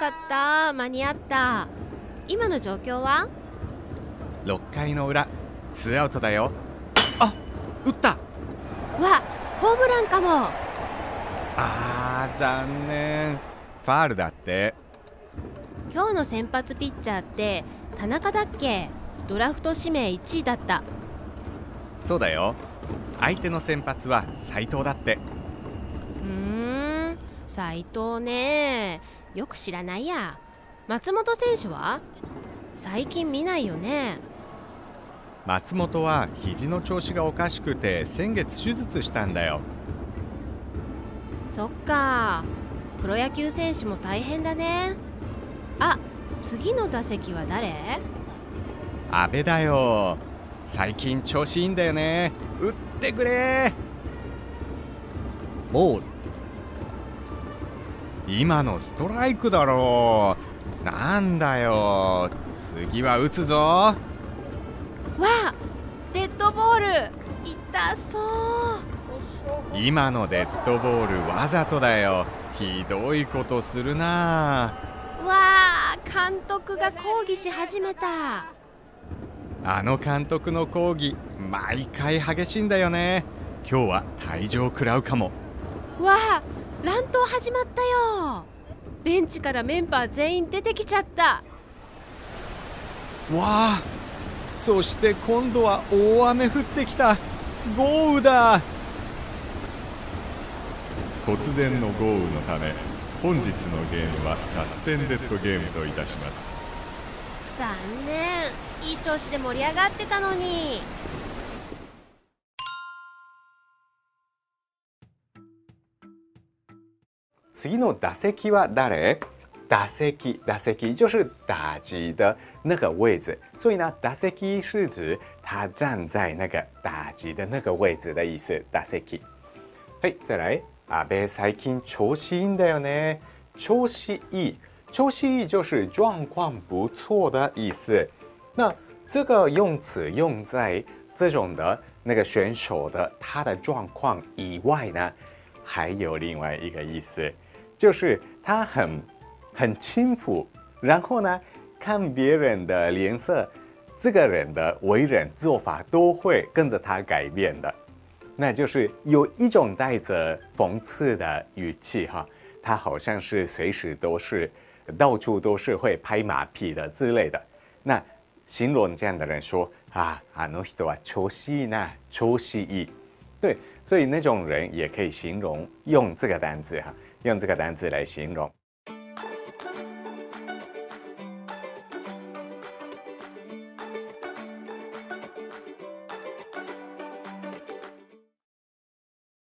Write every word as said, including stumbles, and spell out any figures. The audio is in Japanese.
かった。間に合った。今の状況は？ ろっかいの裏、ツーアウトだよ。あ、打った。 わ、ホームランかも。 あー、残念。ファールだって。 今日の先発ピッチャーって田中だっけ？ドラフト指名いちいだった。 そうだよ。相手の先発は斉藤だって。 うーん、斉藤ね。よく知らないや。松本選手は？最近見ないよね。 松本は肘の調子がおかしくて先月手術したんだよ。 そっか。プロ野球選手も大変だね。あ、次の打席は誰？ 阿部だよ。最近調子いいんだよね。打ってくれ。 ボール。 今のストライクだろう。なんだよ。次は打つぞ。わあ、デッドボール。痛そう。 今のデッドボールわざとだよ。ひどいことするな。 わあ、監督が抗議し始めた。 あの監督の抗議毎回激しいんだよね。今日は退場食らうかも。 わあ、乱闘始まったよ。ベンチからメンバー全員出てきちゃった。 わあ、そして今度は大雨降ってきた。豪雨だ。突然の豪雨のため本日のゲームはサスペンデッドゲームといたします。 残念。いい調子で盛り上がってたのに。 次の打席は誰？打席，打席就是打击的那个位置，所以呢，打席是指他站在那个打击的那个位置的意思。打席。はい、再来。阿部最近調子いいんだよね。調子いい，調子いい就是状况不错的意思。那这个用词用在这种的那个选手的他的状况以外呢，还有另外一个意思，就是他很很轻浮，然后呢，看别人的脸色，这个人的为人做法都会跟着他改变的。那就是有一种带着讽刺的语气哈，他好像是随时都是到处都是会拍马屁的之类的。那形容这样的人说啊，あの人は調子いいな，調子いい。对，所以那种人也可以形容用这个单字哈，用这个单字来形容。